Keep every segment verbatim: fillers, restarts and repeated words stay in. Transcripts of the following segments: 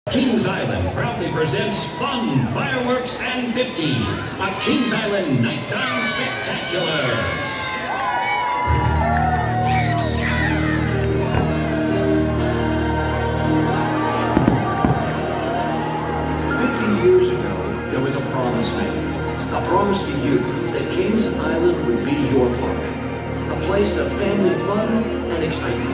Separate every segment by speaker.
Speaker 1: Kings Island proudly presents fun, fireworks, and fifty, a Kings Island Nighttime Spectacular.
Speaker 2: Fifty years ago, there was a promise made. A promise to you that Kings Island would be your park. A place of family fun and excitement.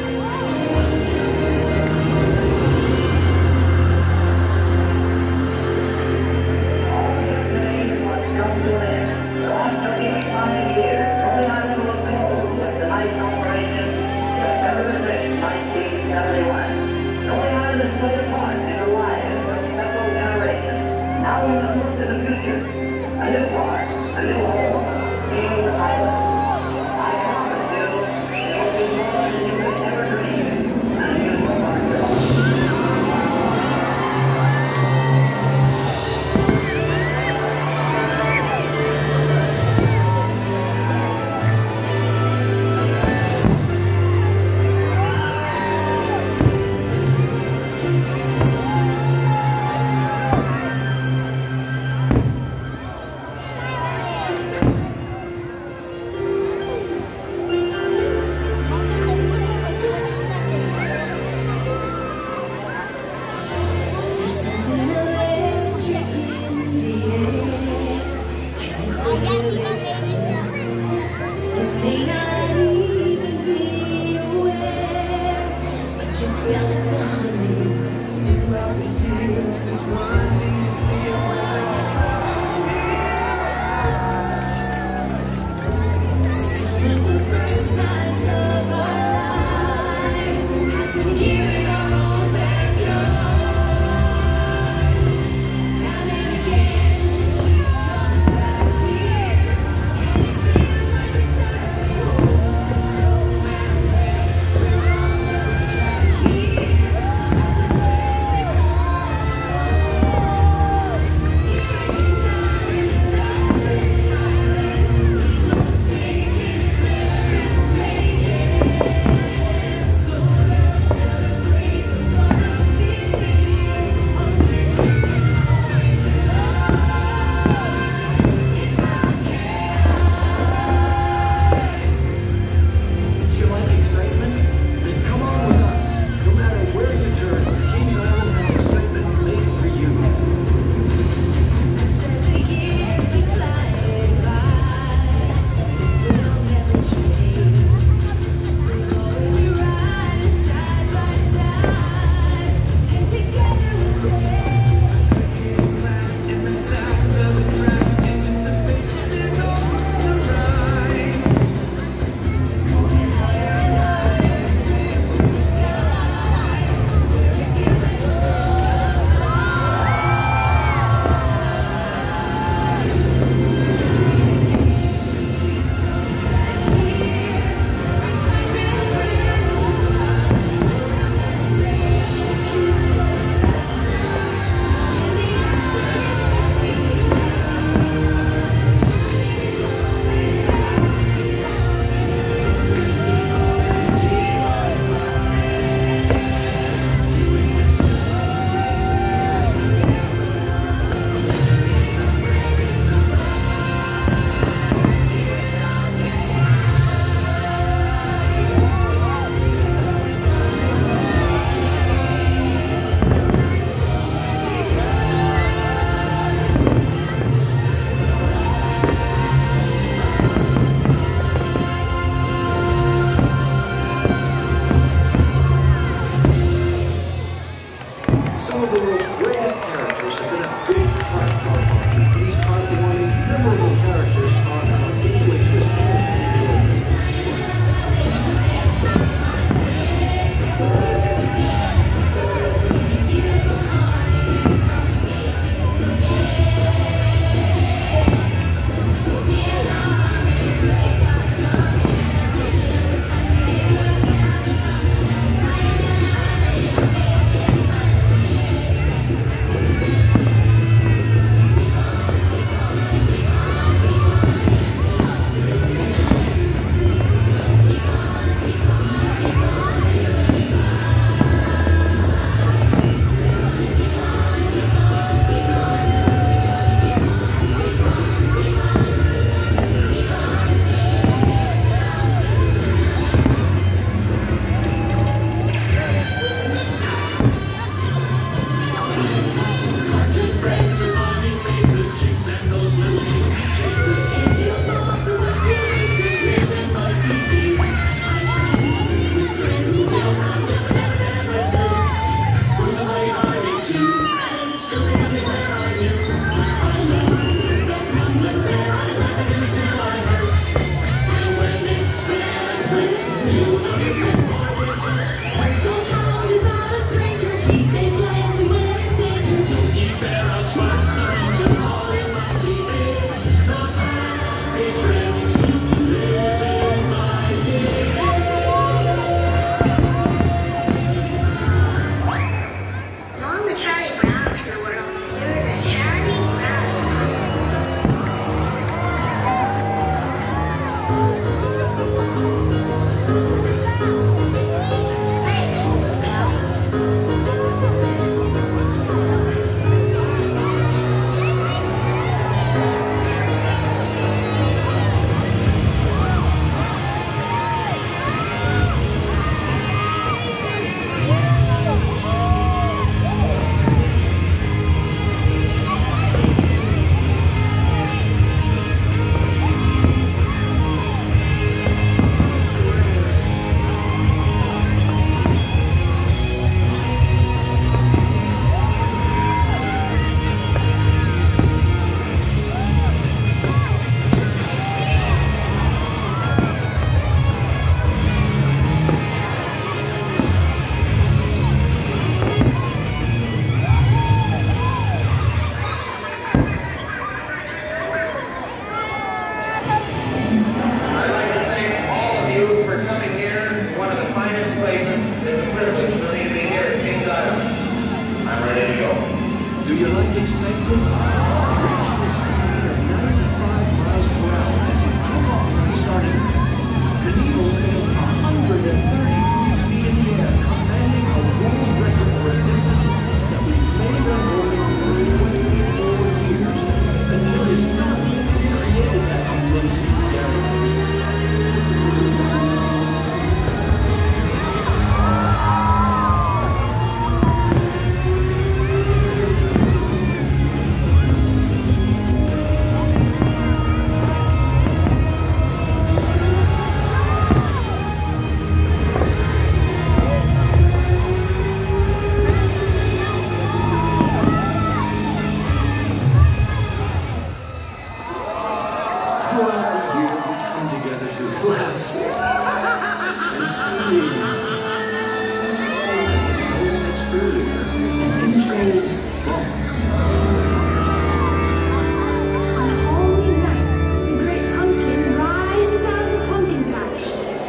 Speaker 2: Some of the world's greatest characters have been a big part of our park. These heartwarming, memorable characters are our gateway to escape and enjoyment.
Speaker 3: Charlie Brown to the world. You're the Charlie Brown.
Speaker 2: Do you like excitement? Richie was speeding at ninety-five miles per hour as he took off from the starting line. Knievel sailed one hundred thirty-three feet in the air, commanding a world record for a distance that we made on holding for twenty-four years, until his son created that amazing daring feat. Throughout the year, we come together to laugh and scream. As the sun sets earlier and things go wrong.
Speaker 4: On Halloween night, the great pumpkin rises out of the pumpkin patch.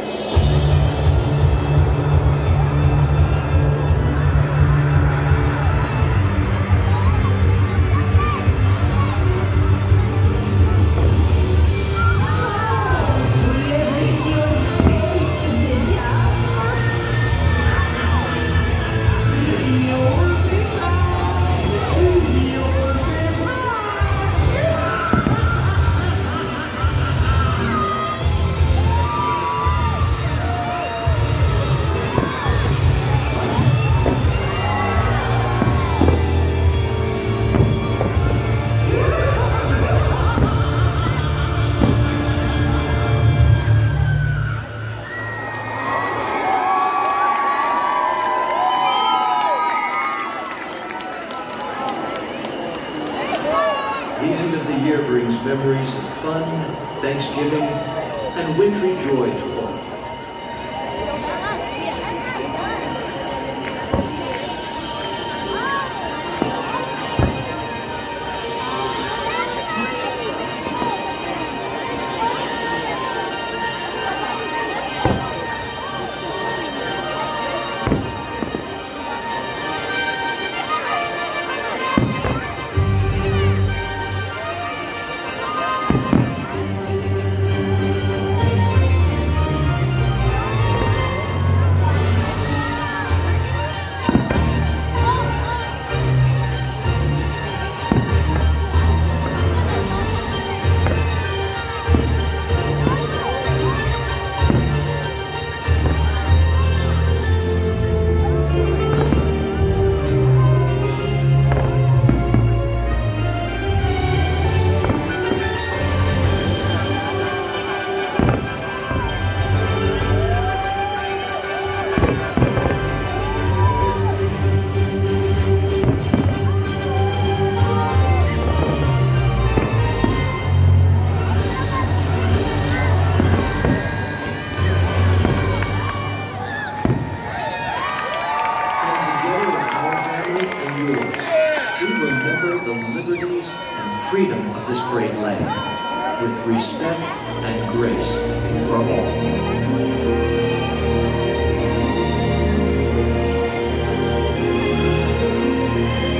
Speaker 2: The end of the year brings memories of fun, Thanksgiving, and wintry joy to all. Freedom of this great land, with respect and grace for all.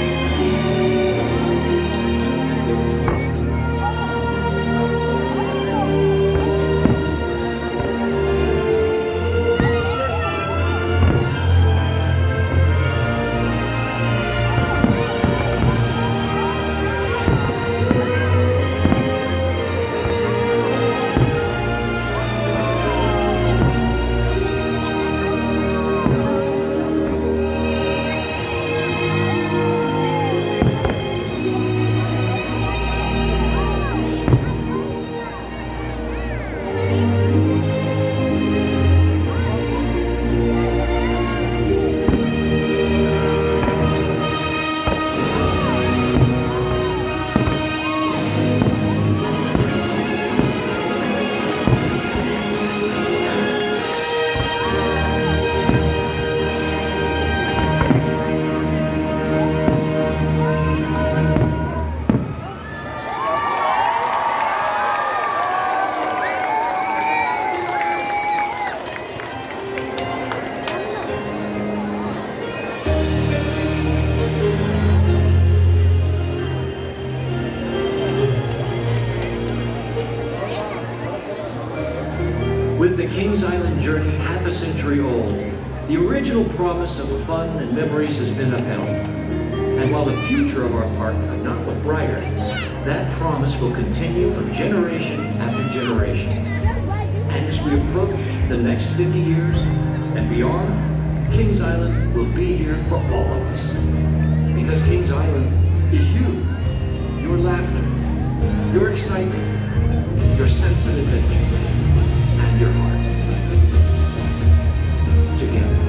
Speaker 2: Kings Island journey half a century old, the original promise of fun and memories has been upheld. And while the future of our park could not look brighter, that promise will continue for generation after generation. And as we approach the next fifty years and beyond, Kings Island will be here for all of us. Because Kings Island is you, your laughter, your excitement, your sense of adventure, and your heart. Together.